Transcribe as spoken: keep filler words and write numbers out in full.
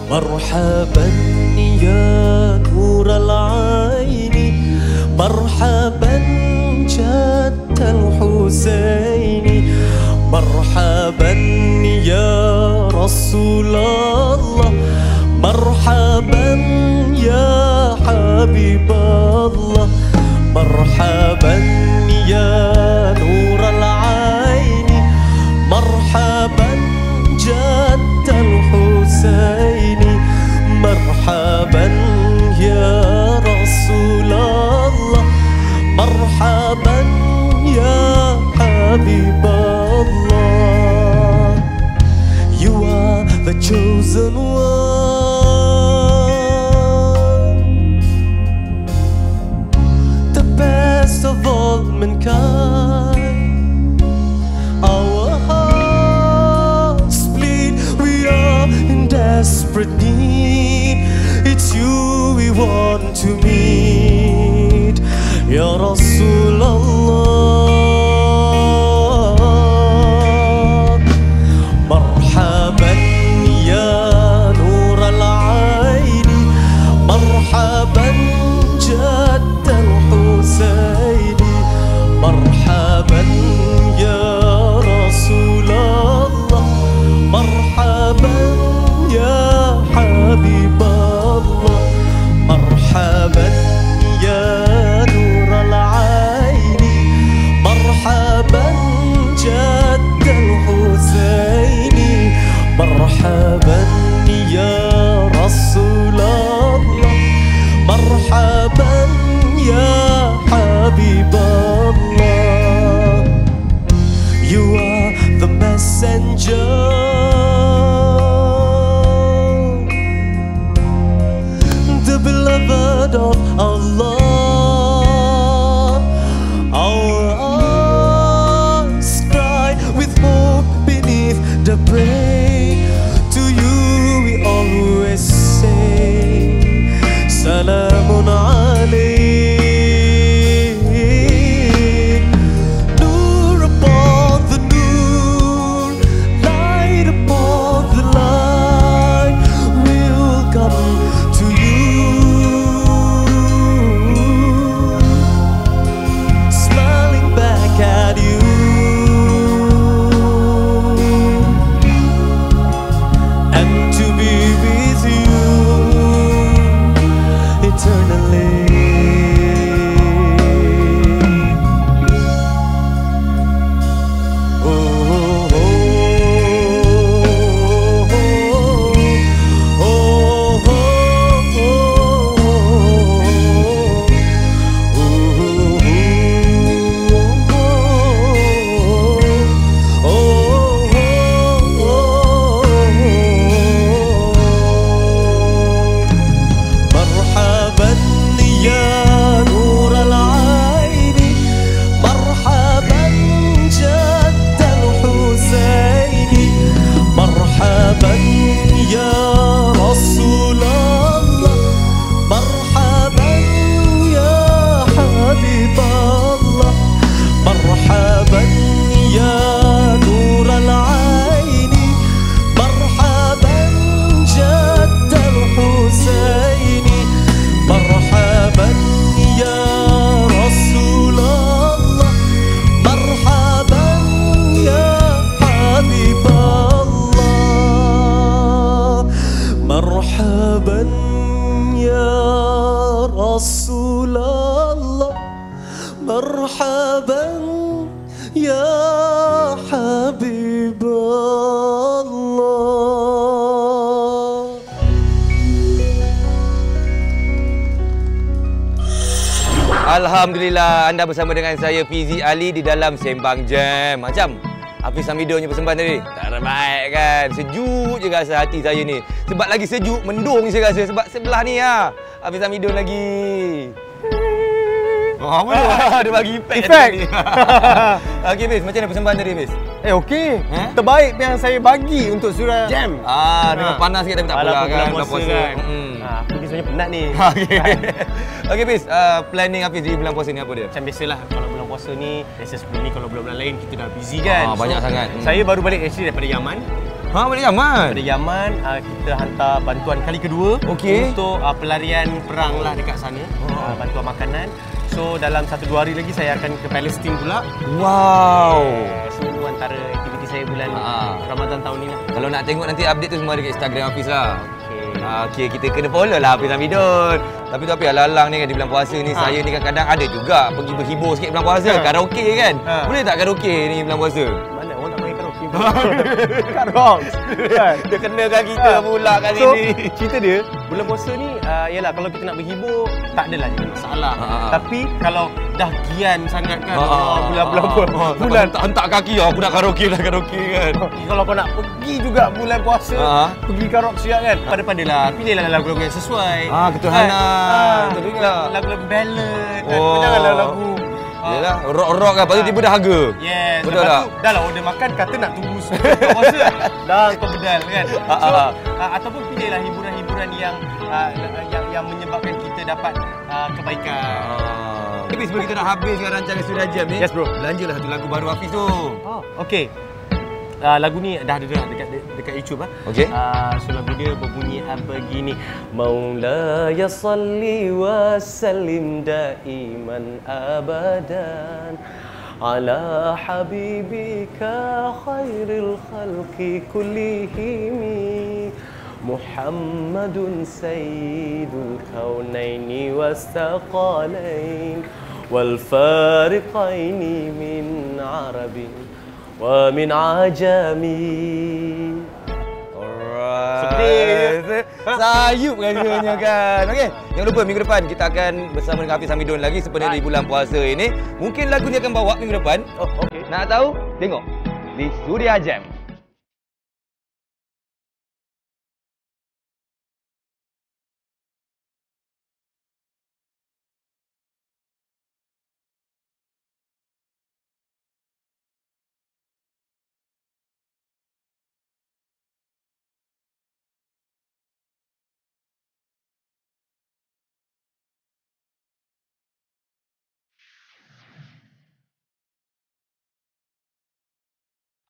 مرحبا يا نور العين مرحبا جد الحسين مرحبا يا رسول الله مرحبا يا حبيب الله مرحبا يا نور العين مرحبا جد الحسين مرحبا يا رسول الله مرحبا يا حبيب الله. You are the chosen one, the best of all mankind. Our hearts bleed, we are in desperate need. It's you we want to meet, Ya Rasulullah. Marhaban ya nur al-ain marhaban jadd al-husain marhaban ya Rasulullah marhaban ya habib Allah marhaban ya nur al-ain marhaban jadd al-husain marhaban ya Rasulullah marhaban ya habib Allah. You are the messenger, the beloved of Allah. Our eyes cry with hope beneath the brain. To you we always say Salamun alayk. Nur upon the nur, light upon the light, will come to you, smiling back at you. And to be with you eternally. Oh, oh, oh, oh, oh, مرحبا يا نور العين مرحبا جد الحسين مرحبا يا رسول الله مرحبا يا حبيب الله مرحبا يا نور العين مرحبا جد الحسين مرحبا يا رسول الله مرحبا يا حبيب الله مرحبا يا رسول الله مرحبا يا حبيب الله. Alhamdulillah, anda bersama dengan saya Fizi Ali di dalam Sembang Jam. Macam Hafiz Hamidun punya persembahan tadi. Terbaik kan? Sejuk je rasa hati saya ni. Sebab lagi sejuk, mendung saya rasa. Sebab sebelah ni ha, Hafiz Hamidun lagi. Oh, apa tu? Dia bagi efek. Efek. Okey, Fiz, macam mana persembahan tadi, Fiz? Eh, okey. Eh? Terbaik yang saya bagi untuk Suria Jam. Ah, dengan ha. panas sikit tapi tak apalah kan. Bulan puasa kan. Hmm. Ha, aku ni sebenarnya penat ni. Okey. Okey, Fiz, uh, planning Hafiz di bulan puasa ni apa dia? Macam biasalah, kalau bulan puasa ni, biasa sebelum ni kalau bulan-bulan lain kita dah busy kan. Ah, banyak so, sangat. Hmm. Saya baru balik actually daripada Yaman. Ha, balik Yaman. Pada Yaman, uh, kita hantar bantuan kali kedua Okey. untuk uh, pelarian perang lah dekat sana. Oh. Uh, bantuan makanan. So dalam satu dua hari lagi saya akan ke Palestin pula. Wow. Semua antara aktiviti saya bulan Ah. Ramadan tahun ni lah. Kalau nak tengok nanti update tu semua ada kat Instagram Hafiz lah. Okay. Ah, Okey, kita kena follow lah Hafiz Hamidun. Tapi tu apa alang-alang ni kan di bulan puasa ni, Ha. saya ni kadang-kadang ada juga pergi berhibur sikit bulan puasa, Ha. karaoke kan. Ha. Boleh tak karaoke ni bulan puasa? Mana orang tak main karaoke? Karaoke. Kan? Dia kenakan kita Ha. pula kat So, sini. cerita dia, bulan puasa ni, uh, yalah kalau kita nak berhibur, tak adalah jadi masalah. Ha, ha, ha. Tapi kalau dah gian sangat kan, Ha, ha, oh, bulan-bulan ha, bulan, ha, ha. bulan hentak kaki aku nak karaoke lah karaoke kan. kalau kau nak pergi juga bulan puasa, Ha. pergi karaoke siap kan, pada-padalah, pilihlah lagu-lagu yang sesuai. Ah, ketuhanan. Ah, Betul juga. lagu-lagu ballad kan. Oh. Janganlah lagu ah, Yalah, rock-rock kan, lepas tu tiba dah harga. Yes, Betul lepas tak? tu dah lah order makan, kata nak tunggu sebelum puasa. Dah kau bedal kan. So, Ah, ah, uh, ataupun pilihlah hiburan-hiburan yang uh, yang yang menyebabkan kita dapat uh, kebaikan. Ah. Tapi sebelum kita nak habiskan rancangan Suria Jam ni, Yes, bro. belanjalah satu lagu baru Hafiz tu. Oh, okey. Uh, lagu ni dah ada dah dekat dekat YouTube ah. Okey. Uh, so lagu dia berbunyi apa gini. Maula ya salli wa sallim daiman abadan ala habibika khairil khalqi kullihim Muhammadun sayyidul kaunaini wastaqalain wal fariqaini min arabin wa min ajami. Alright. Sayup rasanya kan. Okey, jangan lupa minggu depan kita akan bersama dengan Hafiz Hamidun lagi sempena di bulan puasa ini. Mungkin lagu ni akan bawa minggu depan. Oh, okey. Nak tahu? Tengok di Suria Jam.